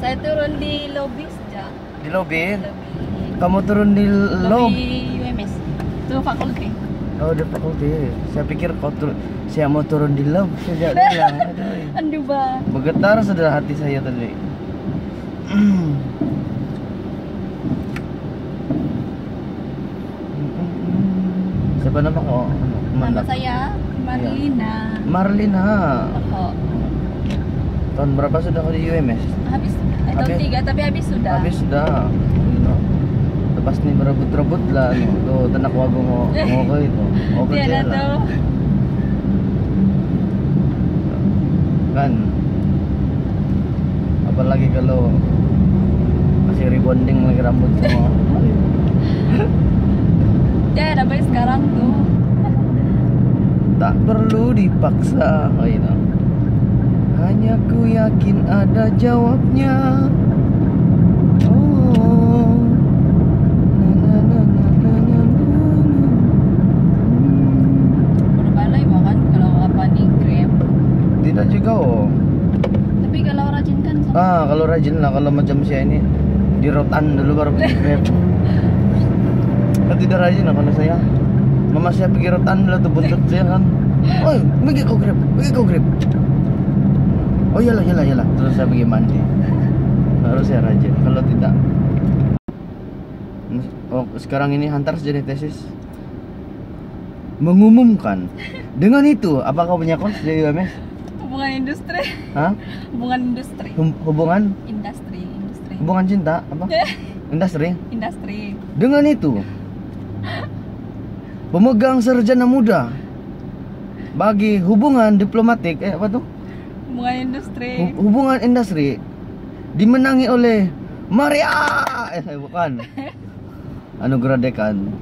Saya turun di lobby sejak. Di lobby? Lobby. Kamu turun di Lobby UMS. Itu fakulti. Oh, di fakulti. Saya pikir saya mau turun di lob. Saya bilang, aduh. Aduh, Bang. Bergetar sudah hati saya tadi. Siapa nama kau? Nama saya Marlina. Marlina. Oh. Tahun berapa sudah kau di UMS? Habis tahun 3 tapi habis sudah. Habis sudah. Lepas nih berebut-rebut lah tuh tenak wago mau ke itu. Mau ke Tiada lah. tuh. Kan. Apalagi kalau masih rebonding lagi rambut semua. Ya ada baik sekarang tuh. Tak perlu dipaksa, gitu. Hanya ku yakin ada jawabnya. Oh, Berbalai makan kalau apa nih Grab. tidak juga oh. Tapi kalau rajin kan sama. Kalau rajin lah, kalau macam saya ini di rotan dulu baru pergi Grab. Kalau tidak rajin lah kalau saya. Mama saya pergi rotan dulu tuh buntut saya kan. Oh, pergi kau Grab, pergi kau Grab. Oh iyalah. Terus saya pergi mandi. Harus saya rajin. Kalau tidak, oh sekarang ini hantar jadi tesis mengumumkan. Dengan itu, apa kau punya kos jadi UMS? Hubungan industri. Hah? Hubungan industri. Hubungan? Industri. Hubungan cinta apa? Industri. Industri. Dengan itu, pemegang sarjana muda bagi hubungan diplomatik apa tuh? Hubungan industri. Hubungan industri dimenangi oleh Maria. Bukan. Anugerah Dekan.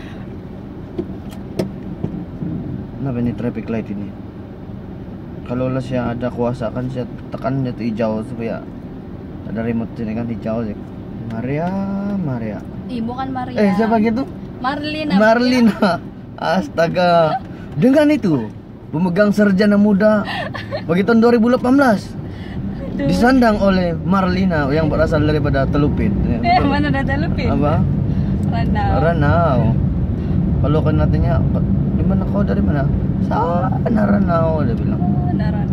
Kenapa ini traffic light ini? Kalau lah saya ada kuasa kan saya tekan itu hijau supaya ada remote sini kan hijau sih. Maria. Ih, bukan Maria. Siapa gitu? Marlina. Astaga. Dengan itu, pemegang sarjana muda bagi tahun 2018 disandang oleh Marlina yang berasal daripada Telupin. Mana ada Telupin? Apa? Ranau. Kalau kan nantinya di mana kau dari mana? Sana Ranau dia bilang. Oh, Naran.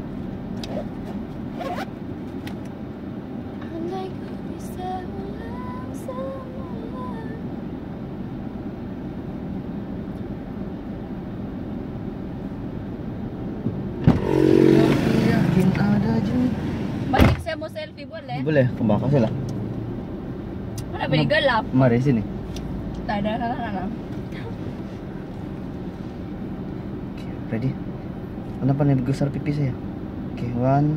Balik saya mau selfie boleh? Boleh, kembang kasih lah. Mana beli gelap? Mari sini. Tak ada sana. Okay, ready? Kenapa nih besar pipi saya? Oke, one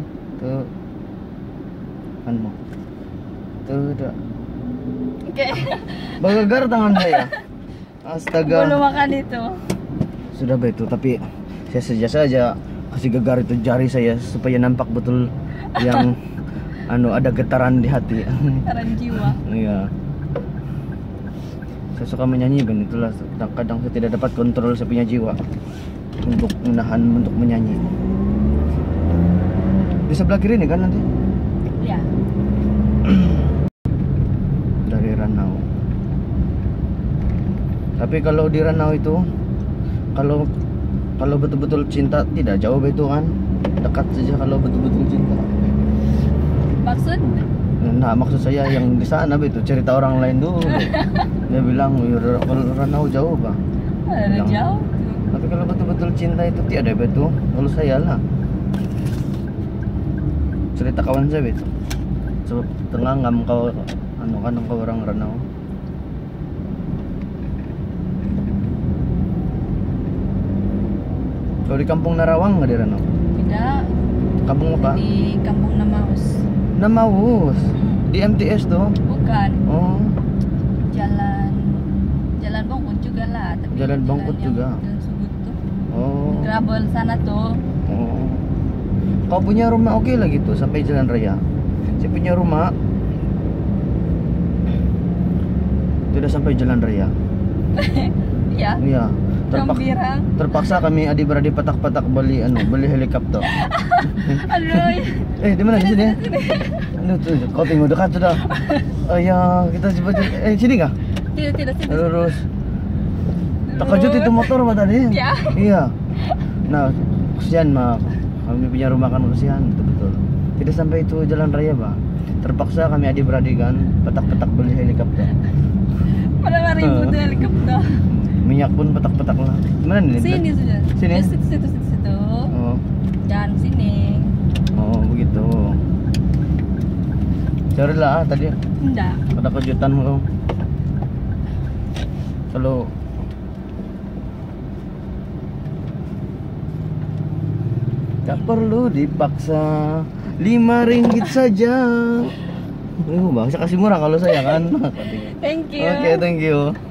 more. Tuh. Oke. Bagagar tangan saya. Astaga. Belum makan itu. Sudah betul, tapi saya saja kasih gegar itu jari saya supaya nampak betul yang ada getaran di hati. Getaran jiwa. Iya. Saya suka menyanyi kan itulah. Kadang saya tidak dapat kontrol saya punya jiwa untuk menahan untuk menyanyi. Di sebelah kiri nih kan nanti. Ya. Dari Ranau. Tapi kalau di Ranau itu kalau betul-betul cinta tidak jauh itu kan, dekat saja kalau betul-betul cinta. Maksud? Nah, maksud saya yang di sana itu cerita orang lain dulu. Dia bilang kalau Ranau jauh Pak. Ada jauh. Tapi kalau betul-betul cinta itu tiada betul. Kalau saya lah. Cerita kawan saya itu. Sebab tenganggam kau kan kau orang Ranau. Kalau di kampung Narawang nggak di Ranau? Tidak. Kampung apa? Di kampung Namaus. Namaus. Di MTS tuh? Bukan. Oh. Jalan Bangkut juga lah. Tapi Jalan Bangkut juga. Jalan Subut tuh. Oh. Grabel sana tuh. Oh. Kau punya rumah oke lah gitu sampai jalan raya. Saya punya rumah tidak sampai jalan raya. Iya. Iya. Gembira. Terpaksa kami adik-beradik patak-patak beli helikopter. Aduh. Di mana di sini ya? Aduh tuh, kau tengok dekat sudah. Oh ya, kita coba. Sini kah? Tidak sini. Lurus. Terkejut itu motor apa tadi? Ya. Iya. Nah, kesian mah. Kami punya rumah kan kesian, betul. Tidak sampai itu jalan raya, Bang. Terpaksa kami adik-beradik kan petak-petak beli helikopter. Pada ribut tuh helikopter. Minyak pun petak-petak lah. Mana nih? Sini sudah. Sini? Situ. Oh. Jangan sini. Oh, begitu. Carilah tadi Enggak. ada kejutan kau. Kalau tak perlu dipaksa, 5 ringgit saja. Bang, saya kasih murah kalau saya kan. Thank you. Oke, thank you.